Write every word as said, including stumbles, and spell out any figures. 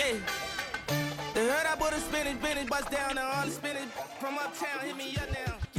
Yeah. They heard I bought a spinach, spinach, bust down, and all the spinach from uptown hit me up now.